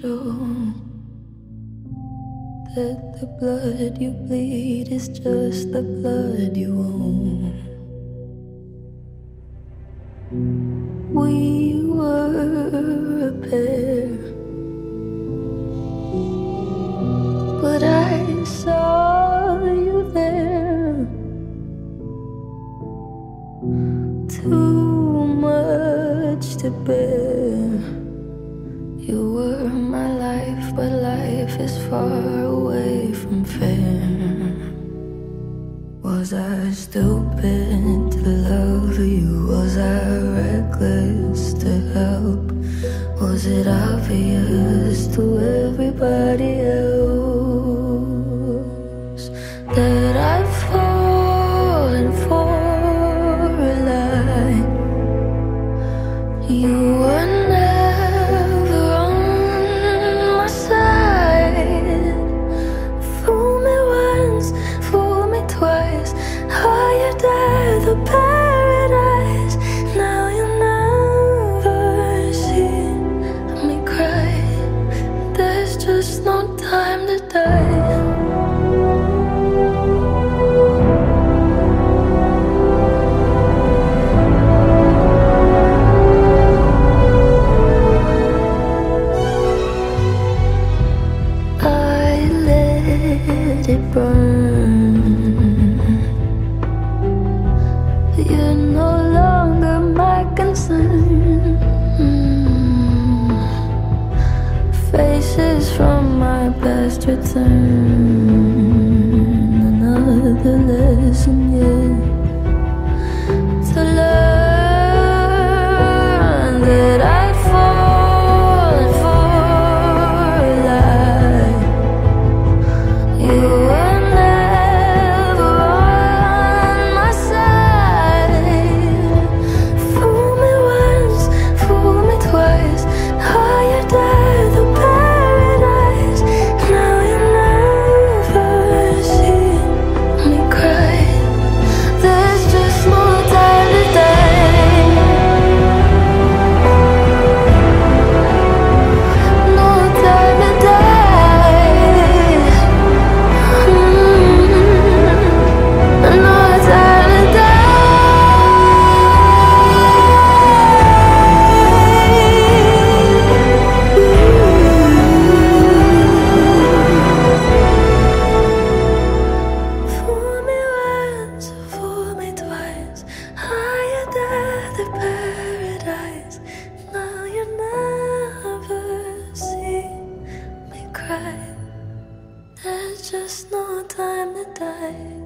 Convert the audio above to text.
true that the blood you bleed is just the blood you own. We were a pair, but I saw you there. Too much to bear. You were my life, but life is far away from fair. Was I stupid to love you? Was I reckless to help? Was it obvious to everybody else that I've fallen for a lie? You were never on my side. Fool me once, fool me twice. Higher than the paradise. Now you never see me cry. There's just no time to die. It burn. You're no longer my concern. Faces from my past return. Another lesson yet to learn that I'd fallen for a lie. You were never on my side. Fool me once, fool me twice. Higher than the paradise. Now you never see me cry. There's just no time to die. No time to die. No time to die. Fool me once, fool me twice. Higher than the paradise. Now you never see me cry. There's just no time to die.